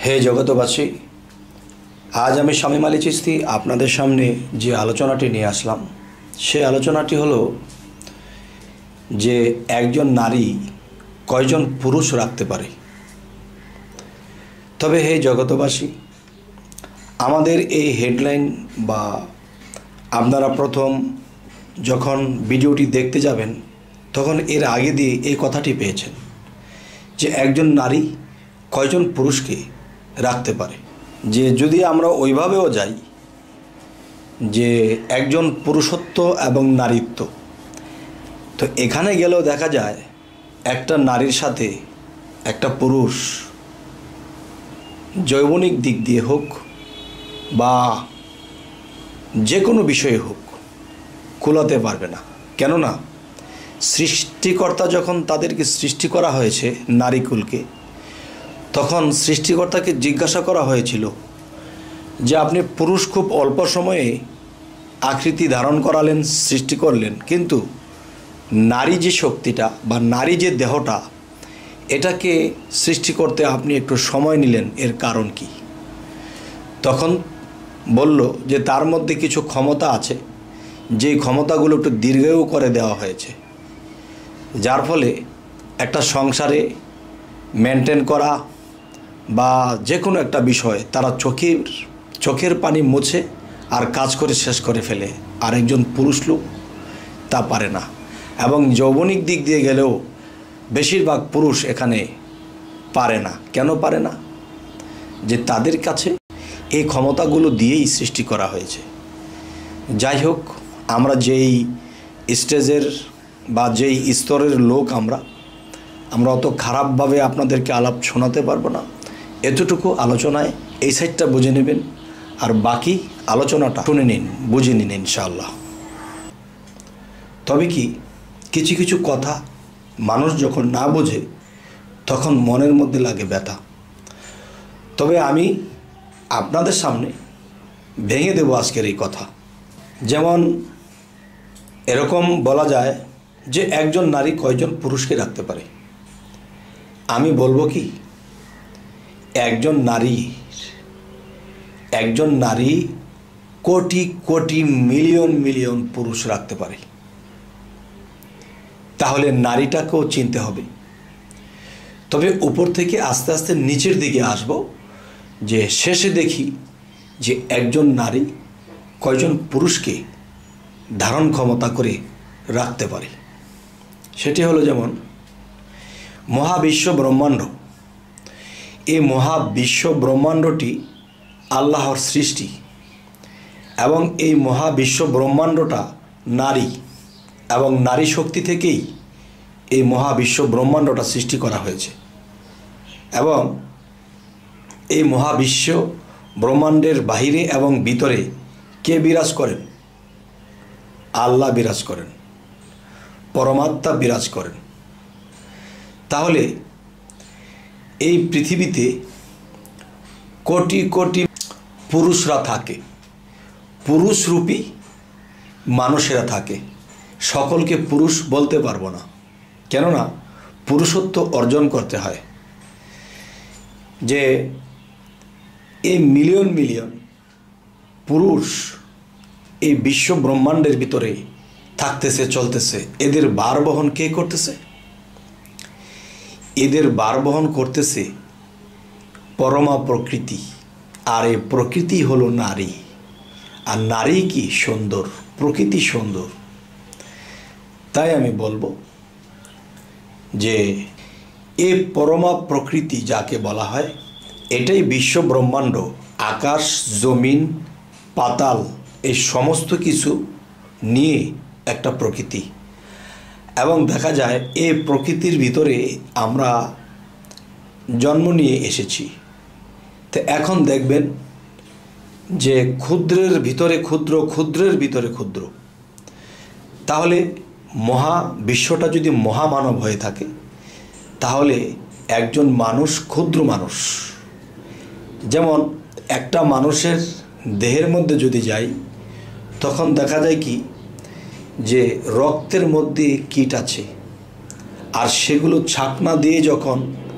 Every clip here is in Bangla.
হে জগতবাসী, আজ আমি শামীম আলী চিশতি আপনাদের সামনে যে আলোচনাটি নিয়ে আসলাম সে আলোচনাটি হলো যে একজন নারী কয়জন পুরুষ রাখতে পারে। তবে হে জগতবাসী, আমাদের এই হেডলাইন বা আপনারা প্রথম যখন ভিডিওটি দেখতে যাবেন তখন এর আগে দিয়ে এই কথাটি পেয়েছেন যে একজন নারী কয়জন পুরুষকে রাখতে পারে। যে যদি আমরা ওইভাবেও যাই যে একজন পুরুষত্ব এবং নারীত্ব, তো এখানে গেলেও দেখা যায় একটা নারীর সাথে একটা পুরুষ যৌবনিক দিক দিয়ে হোক বা যে কোনো বিষয়ে হোক কুলাতে পারবে না। কেননা সৃষ্টিকর্তা যখন তাদেরকে সৃষ্টি করা হয়েছে নারীকুলকে, তখন সৃষ্টিকর্তাকে জিজ্ঞাসা করা হয়েছিল যে আপনি পুরুষ খুব অল্প সময়ে আকৃতি ধারণ করালেন, সৃষ্টি করলেন, কিন্তু নারী যে শক্তিটা বা নারী যে দেহটা, এটাকে সৃষ্টি করতে আপনি একটু সময় নিলেন, এর কারণ কি? তখন বলল যে তার মধ্যে কিছু ক্ষমতা আছে, যেই ক্ষমতাগুলো একটু দীর্ঘায়ু করে দেওয়া হয়েছে, যার ফলে একটা সংসারে মেনটেন করা বা যে কোনো একটা বিষয় তারা চোখের পানি মুছে আর কাজ করে শেষ করে ফেলে। আরেকজন পুরুষ লোক তা পারে না। এবং যৌবনিক দিক দিয়ে গেলেও বেশিরভাগ পুরুষ এখানে পারে না। কেন পারে না? যে তাদের কাছে এই ক্ষমতাগুলো দিয়েই সৃষ্টি করা হয়েছে। যাই হোক, আমরা যেই স্টেজের বা যেই স্তরের লোক আমরা অত খারাপভাবে আপনাদেরকে আলাপ শোনাতে পারবো না। এতটুকু আলোচনায় এই সাইডটা বুঝে নেবেন, আর বাকি আলোচনাটা শুনে নিন, বুঝে নিন ইনশাআল্লাহ। তবে কি কিছু কিছু কথা মানুষ যখন না বোঝে তখন মনের মধ্যে লাগে ব্যথা। তবে আমি আপনাদের সামনে ভেঙে দেব আজকের এই কথা। যেমন এরকম বলা যায় যে একজন নারী কয়জন পুরুষকে রাখতে পারে। আমি বলবো কি, একজন নারী কোটি কোটি মিলিয়ন মিলিয়ন পুরুষ রাখতে পারে। তাহলে নারীটাকেও চিনতে হবে। তবে উপর থেকে আস্তে আস্তে নিচের দিকে আসব, যে শেষে দেখি যে একজন নারী কয়জন পুরুষকে ধারণ ক্ষমতা করে রাখতে পারে। সেটি হলো যেমন মহাবিশ্ব ব্রহ্মাণ্ড। এই মহাবিশ্ব ব্রহ্মাণ্ডটি আল্লাহর সৃষ্টি এবং এই মহাবিশ্ব ব্রহ্মাণ্ডটা নারী এবং নারী শক্তি থেকেই এই মহাবিশ্ব ব্রহ্মাণ্ডটা সৃষ্টি করা হয়েছে। এবং এই মহাবিশ্ব ব্রহ্মাণ্ডের বাহিরে এবং ভিতরে কে বিরাজ করেন? আল্লাহ বিরাজ করেন, পরমাত্মা বিরাজ করেন। তাহলে এই পৃথিবীতে কোটি কোটি পুরুষরা থাকে, পুরুষরূপী মানুষেরা থাকে। সকলকে পুরুষ বলতে পারবো না, কেননা পুরুষত্ব অর্জন করতে হয়। যে এই মিলিয়ন মিলিয়ন পুরুষ এই বিশ্ব ব্রহ্মাণ্ডের ভিতরে থাকতেছে, চলতেছে, এদের ভার বহন কে করতেছে? এদের ভার বহন করতেছে পরমা প্রকৃতি। আর এই প্রকৃতি হলো নারী। আর নারী কি সুন্দর, প্রকৃতি সুন্দর। তাই আমি বলবো যে এই পরমা প্রকৃতি যাকে বলা হয়, এটাই বিশ্ব ব্রহ্মাণ্ড, আকাশ, জমিন, পাতাল, এই সমস্ত কিছু নিয়ে একটা প্রকৃতি। এবং দেখা যায় এই প্রকৃতির ভিতরে আমরা জন্ম নিয়ে এসেছি। তো এখন দেখবেন যে ক্ষুদ্রের ভিতরে ক্ষুদ্র, ক্ষুদ্রের ভিতরে ক্ষুদ্র। তাহলে মহাবিশ্বটা যদি মহামানব হয়ে থাকে, তাহলে একজন মানুষ ক্ষুদ্র মানুষ। যেমন একটা মানুষের দেহের মধ্যে যদি যাই, তখন দেখা যায় কি যে রক্তের মধ্যে কীট আছে, আর সেগুলো ছাকনা দিয়ে যখন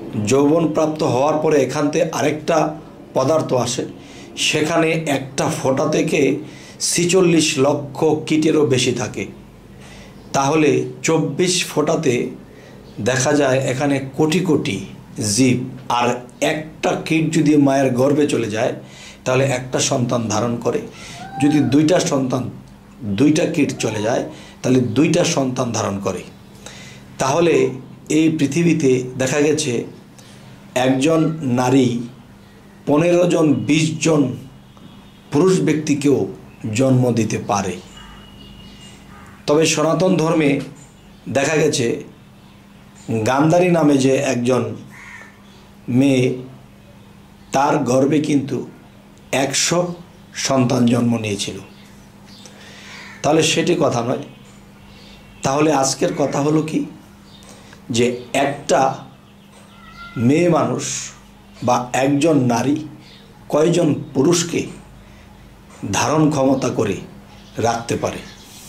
যৌবনপ্রাপ্ত হওয়ার পরে এখান থেকে আরেকটা পদার্থ আসে, সেখানে একটা ফোঁটা থেকে ৪৬ লক্ষ কীটেরও বেশি থাকে। তাহলে ২৪ ফোঁটাতে দেখা যায় এখানে কোটি কোটি জীব। আর একটা কীট যদি মায়ের গর্ভে চলে যায় তাহলে একটা সন্তান ধারণ করে। যদি দুইটা কীট চলে যায় তাহলে দুইটা সন্তান ধারণ করে। তাহলে এই পৃথিবীতে দেখা গেছে একজন নারী ১৫ জন ২০ জন পুরুষ ব্যক্তিকেও জন্ম দিতে পারে। তবে সনাতন ধর্মে দেখা গেছে গান্ধারী নামে যে একজন মেয়ে, তার গর্ভে কিন্তু ১০০ সন্তান জন্ম নিয়েছিল। তাহলে সেটি কথা নয়। তাহলে আজকের কথা হলো কি, যে একটা মেয়ে মানুষ বা একজন নারী কয়জন পুরুষকে ধারণ ক্ষমতা করে রাখতে পারে,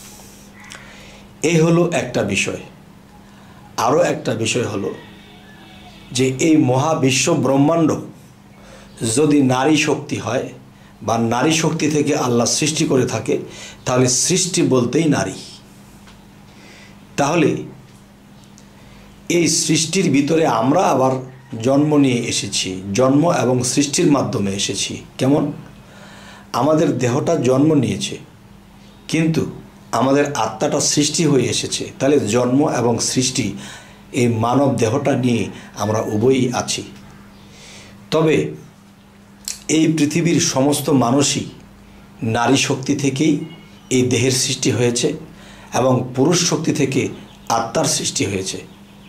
এই হলো একটা বিষয়। আরও একটা বিষয় হলো যে এই মহাবিশ্ব ব্রহ্মাণ্ড যদি নারী শক্তি হয় বা নারী শক্তি থেকে আল্লাহ সৃষ্টি করে থাকে, তাহলে সৃষ্টি বলতেই নারী। তাহলে এই সৃষ্টির ভিতরে আমরা আবার জন্ম নিয়ে এসেছি, জন্ম এবং সৃষ্টির মাধ্যমে এসেছি। কেমন? আমাদের দেহটা জন্ম নিয়েছে, কিন্তু আমাদের আত্মাটা সৃষ্টি হয়ে এসেছে। তাহলে জন্ম এবং সৃষ্টি, এই মানব দেহটা নিয়ে আমরা উভয়ই আছি। তবে এই পৃথিবীর সমস্ত মানুষই নারী শক্তি থেকেই এই দেহের সৃষ্টি হয়েছে এবং পুরুষ শক্তি থেকে আত্মার সৃষ্টি হয়েছে।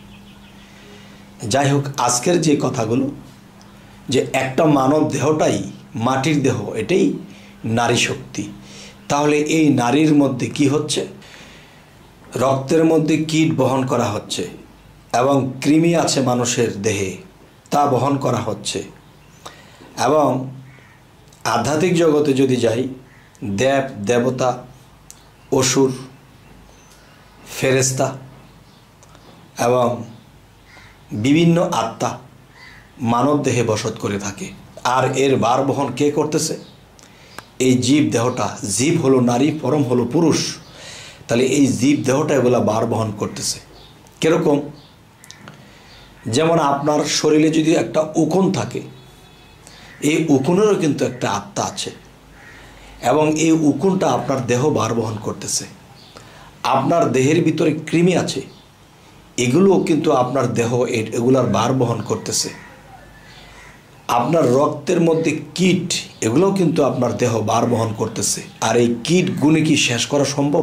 যাই হোক, আজকের যে কথাগুলো, যে একটা মানব দেহটাই মাটির দেহ, এটাই নারী শক্তি। তাহলে এই নারীর মধ্যে কি হচ্ছে? রক্তের মধ্যে কীট বহন করা হচ্ছে এবং কৃমি আছে মানুষের দেহে, তা বহন করা হচ্ছে। এবং আধ্যাত্মিক জগতে যদি যাই, দেব দেবতা, অসুর, ফেরেশতা এবং বিভিন্ন আত্মা মানব দেহে বসত করে থাকে। আর এর ভার বহন কে করতেছে? এই জীব দেহটা। জীব হলো নারী, পরম হলো পুরুষ। তাহলে এই জীব দেহটা এগুলা ভার বহন করতেছে। কীরকম? যেমন আপনার শরীরে যদি একটা উকুন থাকে, এই উকুনেরও কিন্তু একটা আত্মা আছে এবং এই উকুনটা আপনার দেহ ভার বহন করতেছে। আপনার দেহের ভিতরে কৃমি আছে, এগুলোও কিন্তু আপনার দেহ এগুলার ভার বহন করতেছে। আপনার রক্তের মধ্যে কীট, এগুলোও কিন্তু আপনার দেহ ভার বহন করতেছে। আর এই কীট গুণে কি শেষ করা সম্ভব?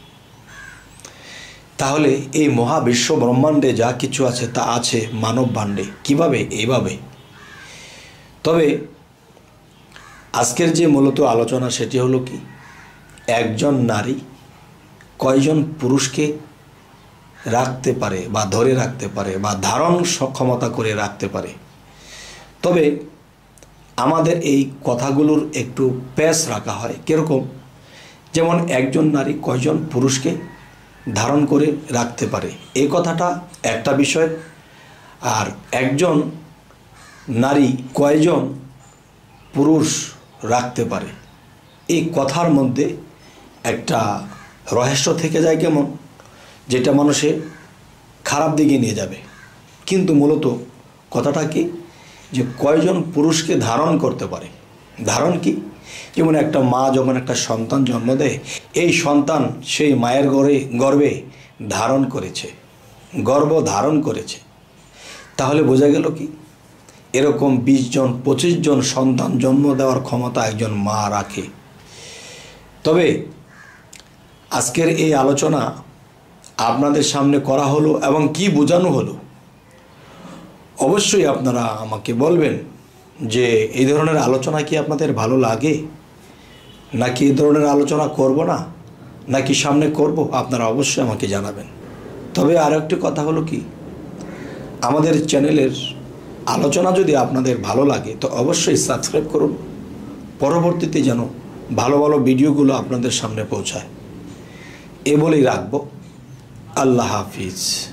তাহলে এই মহাবিশ্ব ব্রহ্মাণ্ডে যা কিছু আছে তা আছে মানব ভাণ্ডে। কিভাবে? এইভাবে। তবে আজকের যে মূলত আলোচনা, সেটি হলো কি, একজন নারী কয়জন পুরুষকে রাখতে পারে বা ধরে রাখতে পারে বা ধারণ সক্ষমতা করে রাখতে পারে। তবে আমাদের এই কথাগুলোর একটু প্যাচ রাখা হয়। কীরকম? যেমন একজন নারী কয়জন পুরুষকে ধারণ করে রাখতে পারে, এই কথাটা একটা বিষয়। আর একজন নারী কয়জন পুরুষ রাখতে পারে, এই কথার মধ্যে একটা রহস্য থেকে যায়। কেমন? যেটা মানুষে খারাপ দিকে নিয়ে যাবে। কিন্তু মূলত কথাটা কি, যে কয়জন পুরুষকে ধারণ করতে পারে। ধারণ কি? যেমন একটা মা যখন একটা সন্তান জন্ম দেয়, এই সন্তান সেই মায়ের গর্ভে ধারণ করেছে, গর্ভ ধারণ করেছে। তাহলে বোঝা গেল কি, এরকম ২০ জন ২৫ জন সন্তান জন্ম দেওয়ার ক্ষমতা একজন মা রাখে। তবে আজকের এই আলোচনা আপনাদের সামনে করা হলো এবং কি বোঝানো হলো, অবশ্যই আপনারা আমাকে বলবেন যে এই ধরনের আলোচনা কি আপনাদের ভালো লাগে, নাকি এই ধরনের আলোচনা করব না, নাকি সামনে করব, আপনারা অবশ্যই আমাকে জানাবেন। তবে আর একটি কথা হলো কি, আমাদের চ্যানেলের আলোচনা যদি আপনাদের ভালো লাগে তো অবশ্যই সাবস্ক্রাইব করুন, পরবর্তীতে যেন ভালো ভালো ভিডিওগুলো আপনাদের সামনে পৌঁছায়। এ বলেই রাখবো। আল্লাহ হাফিজ।